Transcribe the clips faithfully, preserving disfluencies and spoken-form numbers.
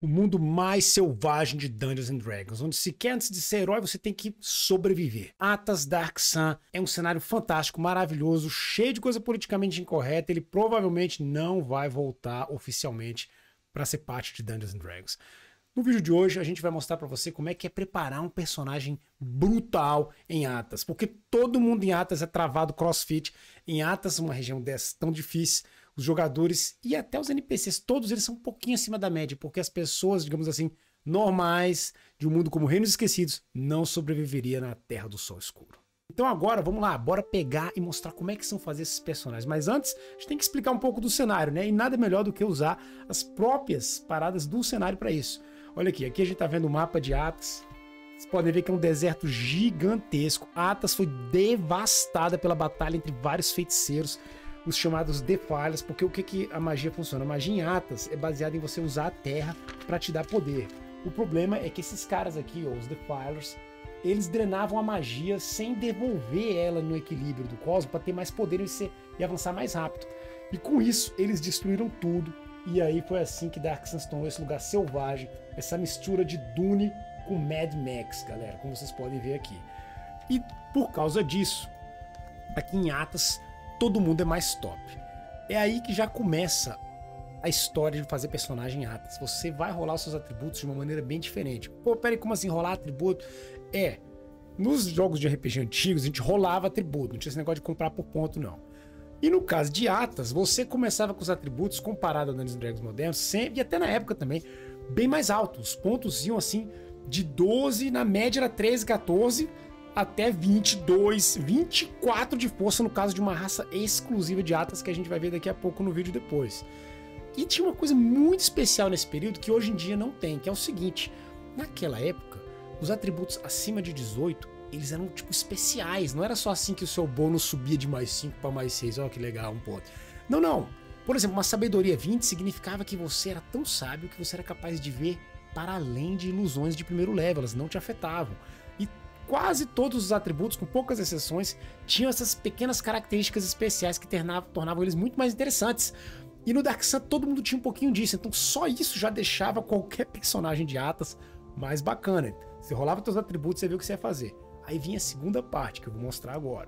o mundo mais selvagem de Dungeons and Dragons, onde sequer antes de ser herói você tem que sobreviver. Atas Dark Sun é um cenário fantástico, maravilhoso, cheio de coisa politicamente incorreta. Ele provavelmente não vai voltar oficialmente para ser parte de Dungeons and Dragons. No vídeo de hoje a gente vai mostrar para você como é que é preparar um personagem brutal em Atas, porque todo mundo em Atas é travado crossfit. Em Atas, uma região dessa tão difícil, os jogadores e até os N P Cs, todos eles são um pouquinho acima da média, porque as pessoas, digamos assim, normais, de um mundo como Reinos Esquecidos, não sobreviveria na Terra do Sol Escuro. Então agora, vamos lá, bora pegar e mostrar como é que são fazer esses personagens. Mas antes, a gente tem que explicar um pouco do cenário, né? E nada melhor do que usar as próprias paradas do cenário para isso. Olha aqui, aqui a gente tá vendo o mapa de Atas. Vocês podem ver que é um deserto gigantesco. Atas foi devastada pela batalha entre vários feiticeiros, os chamados Defilers, porque o que, que a magia funciona? A magia em Atas é baseada em você usar a terra para te dar poder. O problema é que esses caras aqui, ó, os Defilers, eles drenavam a magia sem devolver ela no equilíbrio do cosmos para ter mais poder e, ser, e avançar mais rápido. E com isso, eles destruíram tudo. E aí foi assim que Dark Sun se tornou esse lugar selvagem, essa mistura de Dune com Mad Max, galera, como vocês podem ver aqui. E por causa disso, aqui em Atas, todo mundo é mais top. É aí que já começa a história de fazer personagem em Atas. Você vai rolar os seus atributos de uma maneira bem diferente. Pô, peraí, como assim rolar atributo? É, nos jogos de R P G antigos, a gente rolava atributo, não tinha esse negócio de comprar por ponto, não. E no caso de Atas, você começava com os atributos, comparado a Dungeons and Dragons modernos, sempre, e até na época também, bem mais altos. Os pontos iam assim de doze, na média era treze, quatorze, até vinte e dois, vinte e quatro de força no caso de uma raça exclusiva de Atas, que a gente vai ver daqui a pouco no vídeo depois. E tinha uma coisa muito especial nesse período que hoje em dia não tem, que é o seguinte: naquela época, os atributos acima de dezoito, eles eram tipo especiais, não era só assim que o seu bônus subia de mais cinco para mais seis, olha que legal, um ponto. Não, não. Por exemplo, uma sabedoria vinte significava que você era tão sábio que você era capaz de ver para além de ilusões de primeiro level, elas não te afetavam. E quase todos os atributos, com poucas exceções, tinham essas pequenas características especiais que tornavam, tornavam eles muito mais interessantes. E no Dark Sun todo mundo tinha um pouquinho disso, então só isso já deixava qualquer personagem de Atas mais bacana. Você rolava seus atributos, você viu o que você ia fazer. Aí vinha a segunda parte, que eu vou mostrar agora.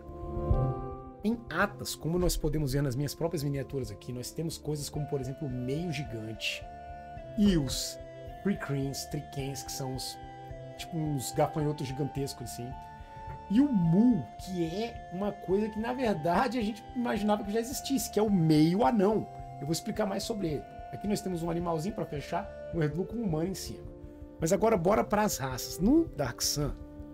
Em Atas, como nós podemos ver nas minhas próprias miniaturas aqui, nós temos coisas como, por exemplo, o meio gigante e os Precrins, Triquens, que são os, tipo, uns gafanhotos gigantescos assim. E o Mu, que é uma coisa que na verdade a gente imaginava que já existisse, que é o meio anão. Eu vou explicar mais sobre ele. Aqui nós temos um animalzinho para fechar, um Erdlu com um humano em cima. Mas agora bora para as raças. No Dark Sun,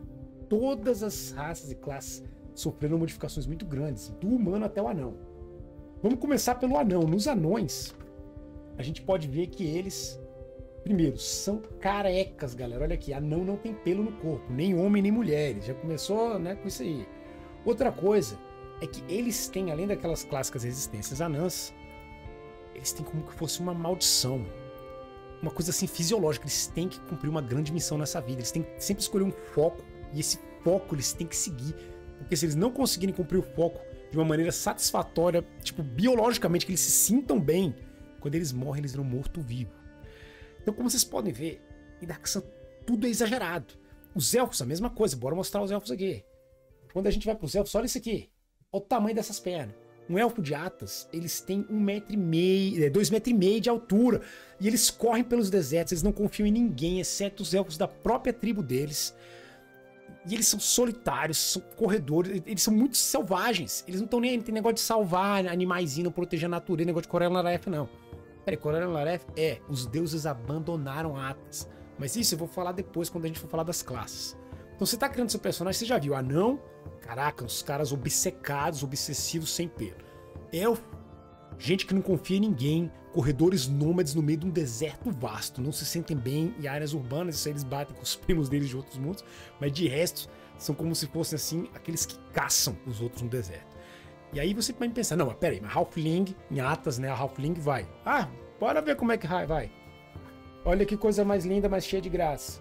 todas as raças e classes sofreram modificações muito grandes, do humano até o anão. Vamos começar pelo anão. Nos anões, a gente pode ver que eles, primeiro, são carecas, galera. Olha aqui, anão não tem pelo no corpo, nem homem nem mulheres. Já começou, né, com isso aí. Outra coisa é que eles têm, além daquelas clássicas resistências anãs, eles têm como que fosse uma maldição. Uma coisa assim fisiológica. Eles têm que cumprir uma grande missão nessa vida. Eles têm que sempre escolher um foco. E esse foco eles têm que seguir, porque se eles não conseguirem cumprir o foco de uma maneira satisfatória, tipo, biologicamente, que eles se sintam bem, quando eles morrem, eles viram morto-vivo. Então, como vocês podem ver, em Dark Sun tudo é exagerado. Os elfos, a mesma coisa, bora mostrar os elfos aqui. Quando a gente vai para os elfos, olha isso aqui, olha o tamanho dessas pernas. Um elfo de Atas, eles têm um metro e meio, dois metros e meio de altura, e eles correm pelos desertos, eles não confiam em ninguém, exceto os elfos da própria tribo deles. E eles são solitários, são corredores, eles são muito selvagens. Eles não estão nem aí, não tem negócio de salvar animaizinho, proteger a natureza, negócio de Corellon-Laref, não. Peraí, Corellon-Laref é, os deuses abandonaram Atas. Mas isso eu vou falar depois, quando a gente for falar das classes. Então você tá criando seu personagem, você já viu, anão, caraca, uns caras obcecados, obsessivos, sem pelo. Elfo, gente que não confia em ninguém, corredores nômades no meio de um deserto vasto, não se sentem bem em áreas urbanas, isso aí eles batem com os primos deles de outros mundos, mas de resto são como se fossem assim, aqueles que caçam os outros no deserto. E aí você pode pensar, não, mas peraí, mas Halfling, em Atas, né, a Halfling vai. Ah, bora ver como é que vai. Olha que coisa mais linda, mais cheia de graça.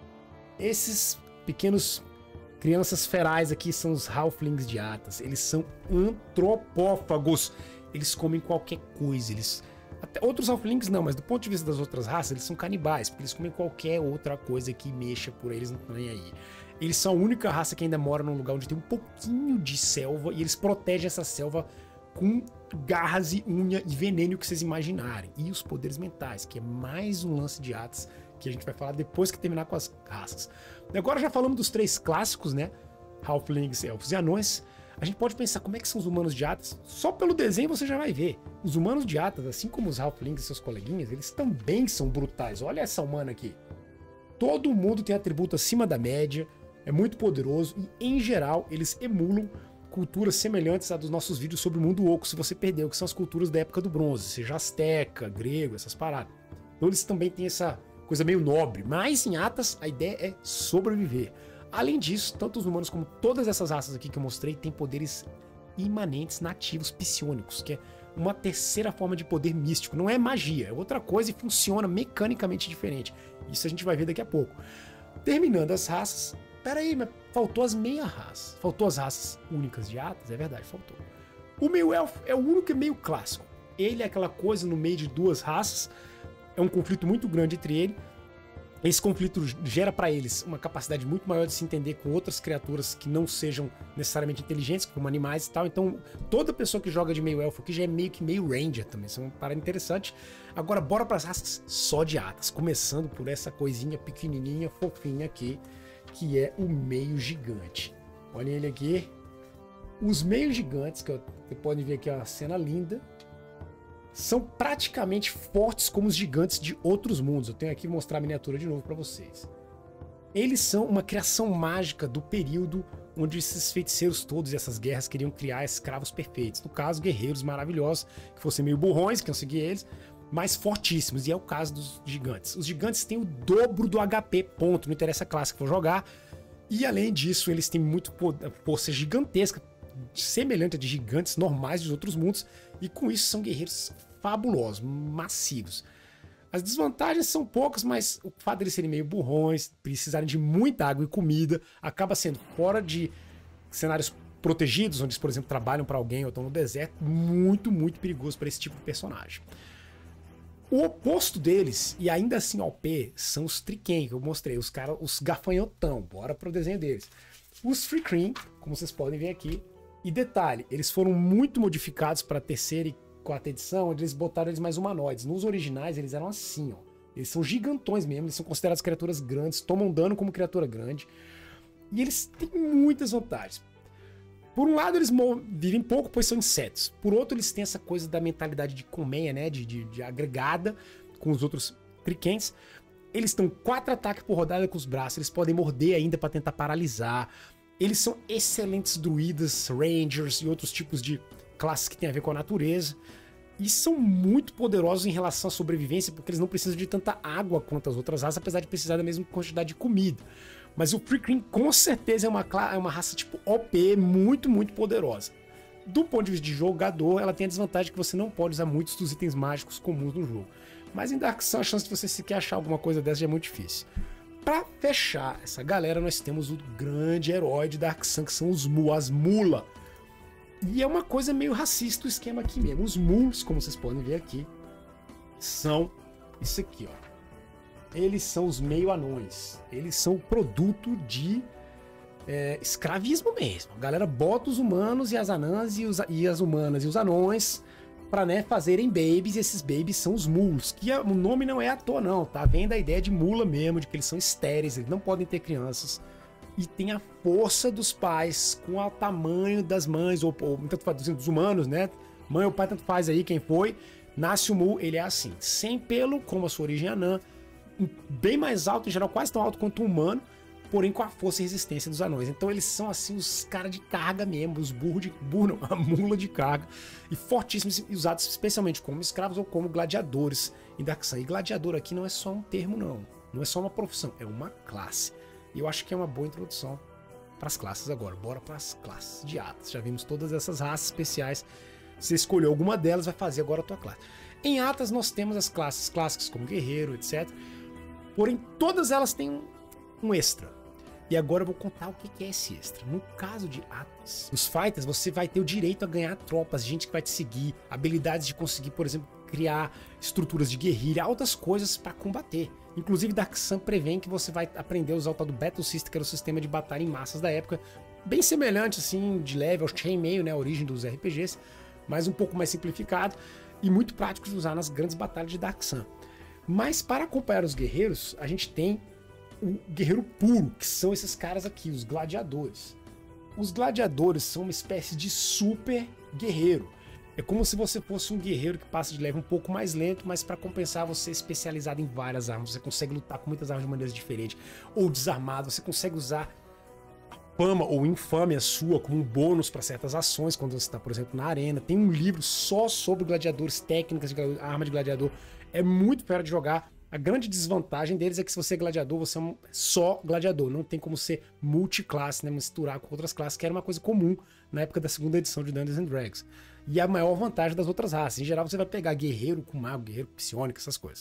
Esses pequenos crianças ferais aqui são os Halflings de Atas, eles são antropófagos. Eles comem qualquer coisa, eles Até outros Halflings não, mas do ponto de vista das outras raças, eles são canibais, porque eles comem qualquer outra coisa que mexa por eles, não estão nem aí. Eles são a única raça que ainda mora num lugar onde tem um pouquinho de selva, e eles protegem essa selva com garras e unha e veneno que vocês imaginarem. E os poderes mentais, que é mais um lance de Atas, que a gente vai falar depois que terminar com as raças. E agora já falamos dos três clássicos, né? Halflings, Elfos e Anões. A gente pode pensar como é que são os humanos de Atas. Só pelo desenho você já vai ver. Os humanos de Atas, assim como os Halflings e seus coleguinhas, eles também são brutais. Olha essa humana aqui. Todo mundo tem atributo acima da média, é muito poderoso e, em geral, eles emulam culturas semelhantes a dos nossos vídeos sobre o mundo oco, se você perdeu, que são as culturas da época do bronze, seja asteca, grego, essas paradas. Então eles também têm essa coisa meio nobre, mas em Atas a ideia é sobreviver. Além disso, tanto os humanos como todas essas raças aqui que eu mostrei têm poderes imanentes nativos psionicos, que é uma terceira forma de poder místico. Não é magia, é outra coisa e funciona mecanicamente diferente. Isso a gente vai ver daqui a pouco. Terminando as raças... Pera aí, mas faltou as meia-raças. Faltou as raças únicas de Atas, é verdade, faltou. O meio-elfo é o único meio clássico. Ele é aquela coisa no meio de duas raças. É um conflito muito grande entre ele. Esse conflito gera para eles uma capacidade muito maior de se entender com outras criaturas que não sejam necessariamente inteligentes, como animais e tal. Então, toda pessoa que joga de meio elfo aqui já é meio que meio ranger também. Isso é uma parada interessante. Agora, bora para as raças só de Atas. Começando por essa coisinha pequenininha, fofinha aqui, que é o meio gigante. Olhem ele aqui. Os meios gigantes, que você pode ver aqui, é uma cena linda, são praticamente fortes como os gigantes de outros mundos. Eu tenho aqui mostrar a miniatura de novo para vocês. Eles são uma criação mágica do período onde esses feiticeiros todos e essas guerras queriam criar escravos perfeitos. No caso, guerreiros maravilhosos, que fossem meio burrões, que iam seguir eles, mas fortíssimos. E é o caso dos gigantes. Os gigantes têm o dobro do H P, ponto. Não interessa a classe que for jogar. E além disso, eles têm muito força gigantesca, semelhante a de gigantes normais dos outros mundos. E com isso são guerreiros fabulosos, massivos. As desvantagens são poucas, mas o fato de eles serem meio burrões, precisarem de muita água e comida, acaba sendo fora de cenários protegidos, onde eles, por exemplo, trabalham para alguém ou estão no deserto, muito, muito perigoso para esse tipo de personagem. O oposto deles, e ainda assim O P, são os Triken, que eu mostrei, os caras, os gafanhotão. Bora pro desenho deles. Os Freecreen, como vocês podem ver aqui. E detalhe, eles foram muito modificados para a terceira e quarta edição, onde eles botaram eles mais humanoides. Nos originais eles eram assim, ó. Eles são gigantões mesmo, eles são considerados criaturas grandes, tomam dano como criatura grande. E eles têm muitas vantagens. Por um lado, eles vivem pouco, pois são insetos. Por outro, eles têm essa coisa da mentalidade de colmeia, né? De, de, de agregada com os outros Trikens. Eles têm quatro ataques por rodada com os braços. Eles podem morder ainda para tentar paralisar. Eles são excelentes druidas, rangers e outros tipos de classes que tem a ver com a natureza. E são muito poderosos em relação à sobrevivência, porque eles não precisam de tanta água quanto as outras raças, apesar de precisar da mesma quantidade de comida. Mas o Freecreen com certeza é uma, é uma raça tipo O P, muito, muito poderosa. Do ponto de vista de jogador, ela tem a desvantagem que você não pode usar muitos dos itens mágicos comuns no jogo. Mas em Dark Sun, a chance de você sequer achar alguma coisa dessa já é muito difícil. Pra fechar essa galera, nós temos o grande herói de Dark Sun, que são os Mu, as Mula. E é uma coisa meio racista o esquema aqui mesmo. Os Muls, como vocês podem ver aqui, são isso aqui, ó. Eles são os meio-anões. Eles são o produto de é, escravismo mesmo. A galera bota os humanos e as anãs e, os, e as humanas e os anões para, né, fazerem babies. E esses babies são os mulos. Que o nome não é à toa, não. Tá? Vem da ideia de mula mesmo, de que eles são estéreis, eles não podem ter crianças. E tem a força dos pais com o tamanho das mães, ou, ou tanto faz dos humanos, né? Mãe ou pai, tanto faz aí quem foi. Nasce o Mu, ele é assim. Sem pelo, como a sua origem anã. Bem mais alto, em geral quase tão alto quanto o humano, porém com a força e resistência dos anões. Então eles são assim os caras de carga mesmo, os burros de... burro não, a mula de carga, e fortíssimos, e usados especialmente como escravos ou como gladiadores em Dark Sun. E gladiador aqui não é só um termo não, não é só uma profissão, é uma classe. E eu acho que é uma boa introdução para as classes agora. Bora para as classes de Atas. Já vimos todas essas raças especiais. Você escolheu alguma delas, vai fazer agora a tua classe. Em Atas nós temos as classes clássicas como guerreiro, etcétera. Porém, todas elas têm um, um extra. E agora eu vou contar o que é esse extra. No caso de Atas, os fighters, você vai ter o direito a ganhar tropas, gente que vai te seguir, habilidades de conseguir, por exemplo, criar estruturas de guerrilha, altas coisas para combater. Inclusive, Dark Sun prevê que você vai aprender a usar o tal do Battle System, que era o sistema de batalha em massas da época, bem semelhante, assim, de leve ao Chainmail, né, a origem dos R P Gs, mas um pouco mais simplificado e muito prático de usar nas grandes batalhas de Dark Sun. Mas para acompanhar os guerreiros, a gente tem o guerreiro puro, que são esses caras aqui, os gladiadores. Os gladiadores são uma espécie de super guerreiro. É como se você fosse um guerreiro que passa de leve um pouco mais lento, mas para compensar você é especializado em várias armas. Você consegue lutar com muitas armas de maneiras diferentes. Ou desarmado, você consegue usar a fama ou infâmia sua como um bônus para certas ações, quando você está, por exemplo, na arena. Tem um livro só sobre gladiadores, técnicas de gladiador, arma de gladiador. É muito fera de jogar. A grande desvantagem deles é que se você é gladiador, você é um só gladiador. Não tem como ser multiclasse, né? Misturar com outras classes, que era uma coisa comum na época da segunda edição de Dungeons and Dragons. E a maior vantagem das outras raças. Em geral, você vai pegar guerreiro com mago, guerreiro psionico, essas coisas.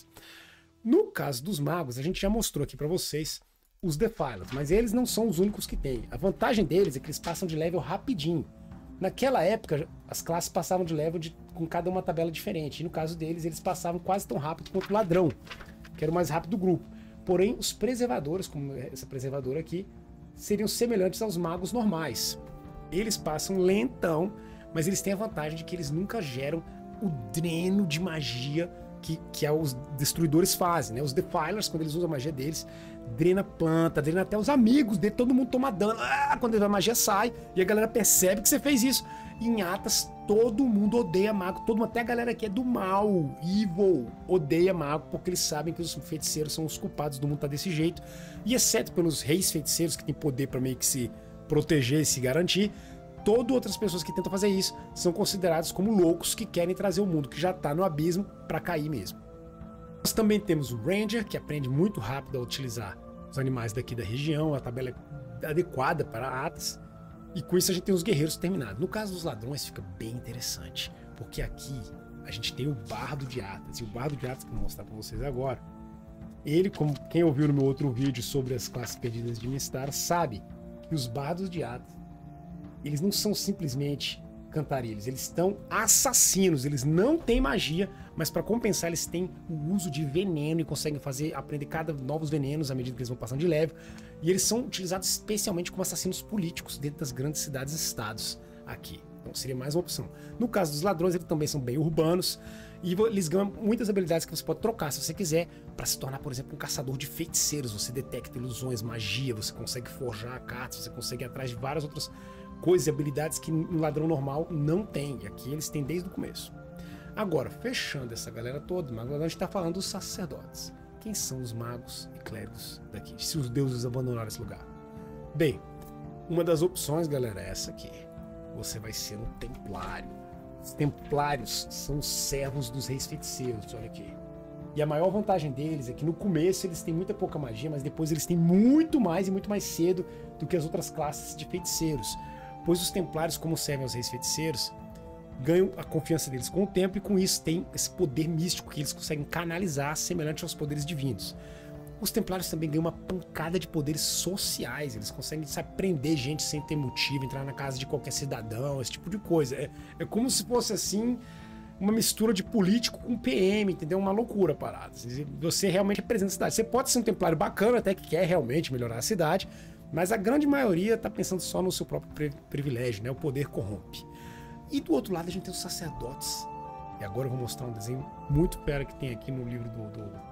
No caso dos magos, a gente já mostrou aqui pra vocês os Defilers, mas eles não são os únicos que tem. A vantagem deles é que eles passam de level rapidinho. Naquela época, as classes passavam de level de, com cada uma tabela diferente. E no caso deles, eles passavam quase tão rápido quanto o ladrão, que era o mais rápido do grupo. Porém, os preservadores, como essa preservadora aqui, seriam semelhantes aos magos normais. Eles passam lentão, mas eles têm a vantagem de que eles nunca geram o dreno de magia que, que é os destruidores fazem, né? Os Defilers, quando eles usam a magia deles, drena planta, drena até os amigos dele, todo mundo toma dano. Ah, quando a magia sai, e a galera percebe que você fez isso. Em Atas, todo mundo odeia mago, todo mundo, até a galera que é do mal, evil, odeia mago, porque eles sabem que os feiticeiros são os culpados do mundo estar desse jeito. E exceto pelos reis feiticeiros, que têm poder para meio que se proteger e se garantir, todas outras pessoas que tentam fazer isso são considerados como loucos que querem trazer o mundo que já está no abismo para cair mesmo. Nós também temos o Ranger, que aprende muito rápido a utilizar os animais daqui da região, a tabela é adequada para Atas. E com isso a gente tem os guerreiros terminados. No caso dos ladrões fica bem interessante, porque aqui a gente tem o Bardo de Atas. E o Bardo de Atas, que eu vou mostrar para vocês agora, ele, como quem ouviu no meu outro vídeo sobre as classes perdidas de Mistar, sabe que os Bardos de Atas, eles não são simplesmente cantarilhos, eles estão assassinos, eles não têm magia, mas para compensar eles têm o uso de veneno e conseguem fazer, aprender cada novos venenos à medida que eles vão passando de level, e eles são utilizados especialmente como assassinos políticos dentro das grandes cidades e estados aqui. Então seria mais uma opção. No caso dos ladrões, eles também são bem urbanos e eles ganham muitas habilidades que você pode trocar se você quiser para se tornar, por exemplo, um caçador de feiticeiros. Você detecta ilusões, magia, você consegue forjar cartas, você consegue ir atrás de várias outras coisas e habilidades que um ladrão normal não tem. E aqui eles têm desde o começo. Agora, fechando essa galera toda, mas agora a gente está falando dos sacerdotes. Quem são os magos e clérigos daqui? Se os deuses abandonaram esse lugar. Bem, uma das opções, galera, é essa aqui. Você vai ser um templário. Os templários são os servos dos reis feiticeiros, olha aqui. E a maior vantagem deles é que no começo eles têm muita pouca magia, mas depois eles têm muito mais e muito mais cedo do que as outras classes de feiticeiros. Pois os templários, como servem aos reis feiticeiros, ganham a confiança deles com o tempo e com isso tem esse poder místico que eles conseguem canalizar semelhante aos poderes divinos. Os templários também ganham uma pancada de poderes sociais, eles conseguem, sabe, prender gente sem ter motivo, entrar na casa de qualquer cidadão, esse tipo de coisa. É, é como se fosse assim, uma mistura de político com P M, entendeu? Uma loucura parada. Você realmente representa a cidade. Você pode ser um templário bacana, até que quer realmente melhorar a cidade, mas a grande maioria está pensando só no seu próprio privilégio, né? O poder corrompe. E do outro lado a gente tem os sacerdotes. E agora eu vou mostrar um desenho muito fera que tem aqui no livro do, do,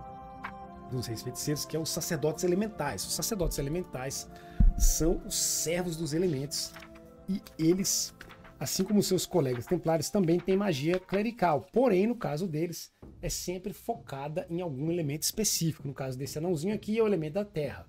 dos reis feiticeiros, que é os sacerdotes elementais. Os sacerdotes elementais são os servos dos elementos. E eles, assim como seus colegas templários, também têm magia clerical. Porém, no caso deles, é sempre focada em algum elemento específico. No caso desse anãozinho aqui, é o elemento da terra.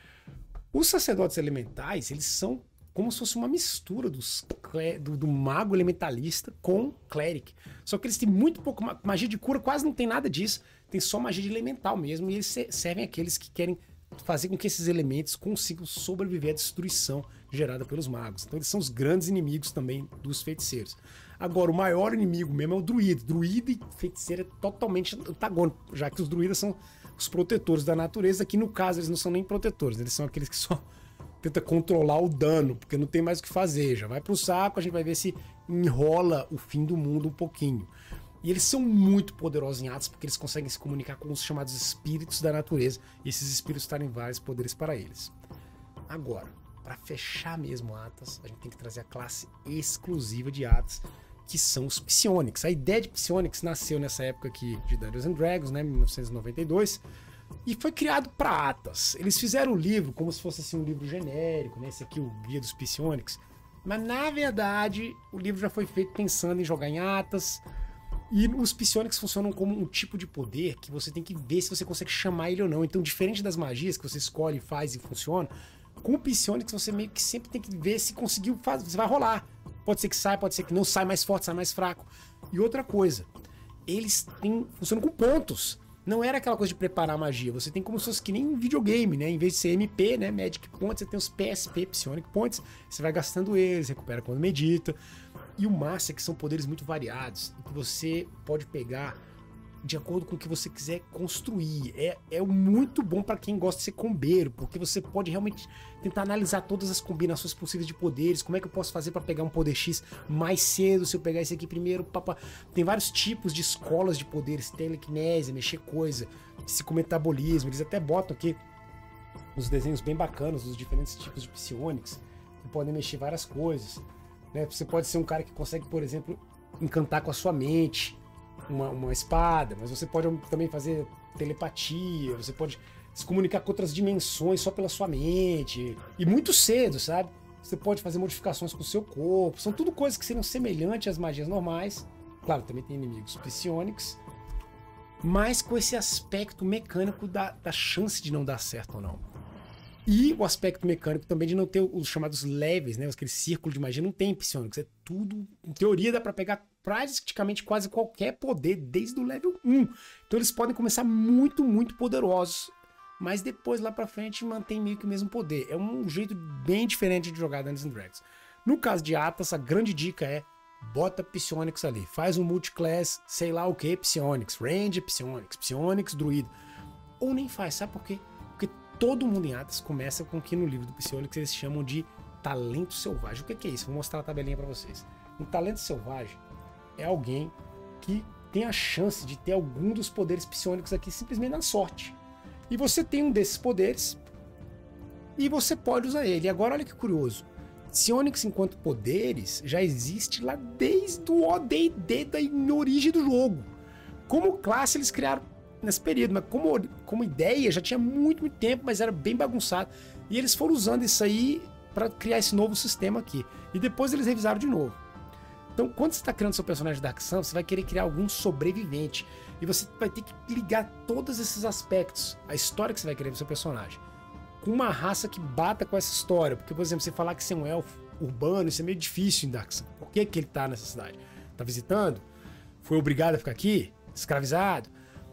Os sacerdotes elementais, eles são como se fosse uma mistura dos, do, do mago elementalista com cleric. Só que eles têm muito pouco magia de cura, quase não tem nada disso. Tem só magia de elemental mesmo. E eles servem aqueles que querem fazer com que esses elementos consigam sobreviver à destruição gerada pelos magos. Então eles são os grandes inimigos também dos feiticeiros. Agora, o maior inimigo mesmo é o druida. Druida e feiticeiro é totalmente antagônico, já que os druidas são os protetores da natureza. Aqui no caso eles não são nem protetores, eles são aqueles que só tenta controlar o dano, porque não tem mais o que fazer, já vai pro saco, a gente vai ver se enrola o fim do mundo um pouquinho. E eles são muito poderosos em Atas porque eles conseguem se comunicar com os chamados espíritos da natureza. E esses espíritos têm vários poderes para eles. Agora, para fechar mesmo Atas, a gente tem que trazer a classe exclusiva de Atas, que são os Psionics. A ideia de Psionics nasceu nessa época aqui de Dungeons and Dragons, né, mil novecentos e noventa e dois, e foi criado para Atas. Eles fizeram o livro como se fosse assim, um livro genérico, né, esse aqui, o Guia dos Psionics, mas na verdade o livro já foi feito pensando em jogar em Atas, e os Psionics funcionam como um tipo de poder que você tem que ver se você consegue chamar ele ou não. Então, diferente das magias que você escolhe, faz e funciona, com o Psionics você meio que sempre tem que ver se conseguiu fazer, se vai rolar. Pode ser que saia, pode ser que não, sai mais forte, sai mais fraco. E outra coisa, eles têm, funcionam com pontos. Não era aquela coisa de preparar a magia, você tem como se fosse que nem um videogame, né? Em vez de ser M P, né, Magic Points, você tem os P S P, Psionic Points, você vai gastando eles, recupera quando medita. E o massa é que são poderes muito variados, que você pode pegar de acordo com o que você quiser construir. É, é muito bom para quem gosta de ser combeiro, porque você pode realmente tentar analisar todas as combinações possíveis de poderes. Como é que eu posso fazer para pegar um poder X mais cedo, se eu pegar esse aqui primeiro? Papa. Tem vários tipos de escolas de poderes, telequinésia, mexer coisa, psicometabolismo. Eles até botam aqui uns desenhos bem bacanas dos diferentes tipos de psionics, que podem mexer várias coisas. Né? Você pode ser um cara que consegue, por exemplo, encantar com a sua mente Uma, uma espada, mas você pode também fazer telepatia, você pode se comunicar com outras dimensões só pela sua mente, e muito cedo, sabe? Você pode fazer modificações com o seu corpo, são tudo coisas que seriam semelhantes às magias normais. Claro, também tem inimigos psionics, mas com esse aspecto mecânico da, da chance de não dar certo ou não. E o aspecto mecânico também de não ter os chamados levels, né? Aquele círculo de magia não tem psionics, é tudo, em teoria dá pra pegar praticamente quase qualquer poder desde o level um. Então eles podem começar muito, muito poderosos, mas depois lá pra frente mantém meio que o mesmo poder. É um jeito bem diferente de jogar Dungeons and Dragons. No caso de Atas, a grande dica é bota Psionics ali, faz um multiclass, sei lá o que, Psionics, Range, Psionics, Psionics, Druido. Ou nem faz, sabe por quê? Porque todo mundo em Atas começa com o que no livro do Psionics eles chamam de talento selvagem. O que é isso? Vou mostrar a tabelinha pra vocês. Um talento selvagem é alguém que tem a chance de ter algum dos poderes psionicos aqui simplesmente na sorte. E você tem um desses poderes e você pode usar ele. E agora olha que curioso. Psionics enquanto poderes já existe lá desde o O D e D da origem do jogo. Como classe eles criaram nesse período, mas como, como ideia já tinha muito, muito tempo, mas era bem bagunçado. E eles foram usando isso aí para criar esse novo sistema aqui. E depois eles revisaram de novo. Então, quando você está criando seu personagem Dark Sun, você vai querer criar algum sobrevivente. E você vai ter que ligar todos esses aspectos, a história que você vai querer pro seu personagem, com uma raça que bata com essa história. Porque, por exemplo, você falar que você é um elfo urbano, isso é meio difícil em Dark Sun. Por que que ele está nessa cidade? Está visitando? Foi obrigado a ficar aqui? Escravizado?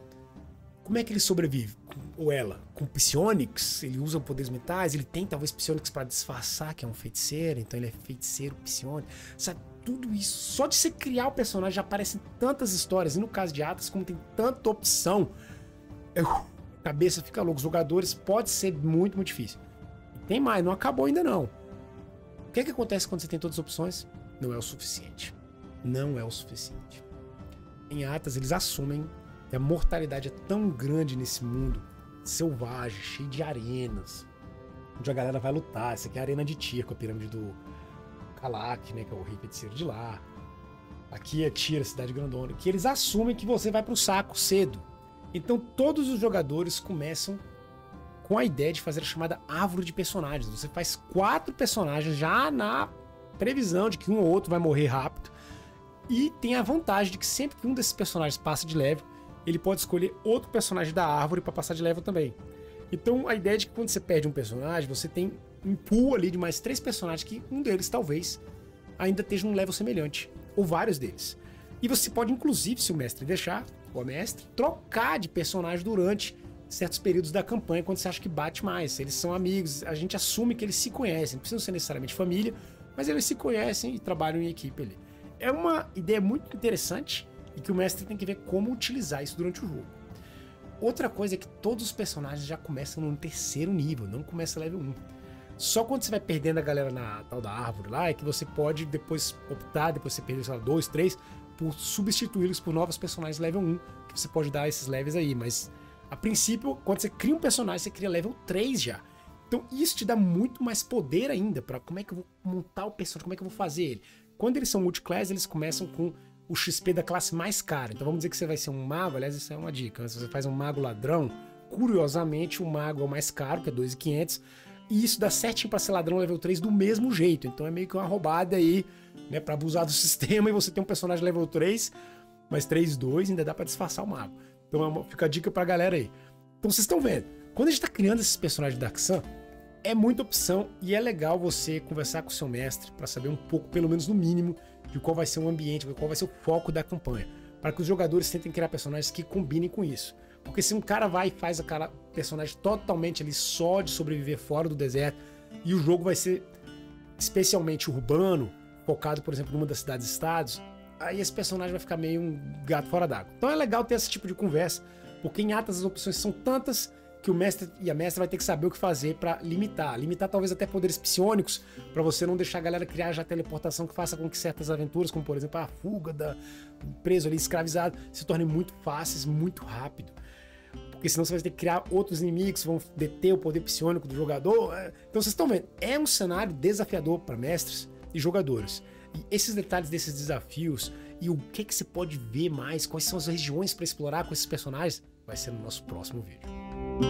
Como é que ele sobrevive? Ou ela? Com Psionics? Ele usa poderes mentais? Ele tem talvez Psionics para disfarçar que é um feiticeiro? Então ele é feiticeiro Psionic? Sabe? Tudo isso, só de você criar o personagem já aparecem tantas histórias, e no caso de Atas, como tem tanta opção, eu, a cabeça fica louca, os jogadores pode ser muito, muito difícil. E tem mais, não acabou ainda não. O que é que acontece quando você tem todas as opções? Não é o suficiente. Não é o suficiente. Em Atas, eles assumem que a mortalidade é tão grande nesse mundo selvagem, cheio de arenas, onde a galera vai lutar. Essa aqui é a arena de Tyr, com a pirâmide do Kalak, né, que é o rei feiticeiro de lá. Aqui é Tyr, a cidade grandona, que eles assumem que você vai pro saco cedo. Então todos os jogadores começam com a ideia de fazer a chamada árvore de personagens. Você faz quatro personagens já na previsão de que um ou outro vai morrer rápido, e tem a vantagem de que sempre que um desses personagens passa de level, ele pode escolher outro personagem da árvore para passar de level também. Então a ideia é de que quando você perde um personagem, você tem um pool ali de mais três personagens que um deles talvez ainda esteja num level semelhante, ou vários deles. E você pode inclusive, se o mestre deixar, ou a mestre, trocar de personagem durante certos períodos da campanha, quando você acha que bate mais. Eles são amigos, a gente assume que eles se conhecem, não precisam ser necessariamente família, mas eles se conhecem e trabalham em equipe ali. É uma ideia muito interessante e que o mestre tem que ver como utilizar isso durante o jogo. Outra coisa é que todos os personagens já começam no terceiro nível, não começa level um. Só quando você vai perdendo a galera na tal da árvore lá, é que você pode depois optar, depois você perder, sei lá, dois, três, por substituí-los por novos personagens level um, que você pode dar esses levels aí, mas a princípio, quando você cria um personagem, você cria level três já. Então isso te dá muito mais poder ainda para como é que eu vou montar o personagem, como é que eu vou fazer ele. Quando eles são multiclass, eles começam com o X P da classe mais cara. Então vamos dizer que você vai ser um mago, aliás, isso é uma dica. Se você faz um mago ladrão, curiosamente o mago é o mais caro, que é dois mil e quinhentos, e isso dá certinho para ser ladrão level três do mesmo jeito. Então é meio que uma roubada aí, né, para abusar do sistema, e você tem um personagem level três, mas três dois ainda dá para disfarçar o mago. Então fica a dica pra galera aí. Então vocês estão vendo, quando a gente tá criando esses personagens de Dark Sun, é muita opção e é legal você conversar com o seu mestre para saber um pouco, pelo menos no mínimo, de qual vai ser o ambiente, qual vai ser o foco da campanha, para que os jogadores tentem criar personagens que combinem com isso. Porque se um cara vai e faz aquela personagem totalmente ali só de sobreviver fora do deserto, e o jogo vai ser especialmente urbano, focado, por exemplo, numa das cidades-estados, aí esse personagem vai ficar meio um gato fora d'água. Então é legal ter esse tipo de conversa, porque em Atas as opções são tantas que o mestre e a mestra vai ter que saber o que fazer para limitar. Limitar talvez até poderes psionicos, para você não deixar a galera criar já teleportação que faça com que certas aventuras, como por exemplo a fuga da preso ali, escravizado, se tornem muito fáceis, muito rápido. Porque senão você vai ter que criar outros inimigos que vão deter o poder psiônico do jogador. Então vocês estão vendo, é um cenário desafiador para mestres e jogadores. E esses detalhes desses desafios e o que, que você pode ver mais, quais são as regiões para explorar com esses personagens, vai ser no nosso próximo vídeo.